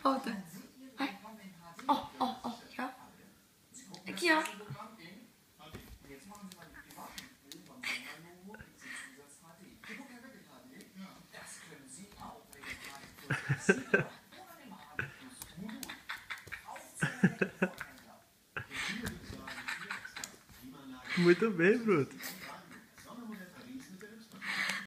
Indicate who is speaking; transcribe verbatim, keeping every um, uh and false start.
Speaker 1: Volta. Vai. Ó, ó, ó. Aqui, ó. Aqui, ó.
Speaker 2: Muito bem, Brutus.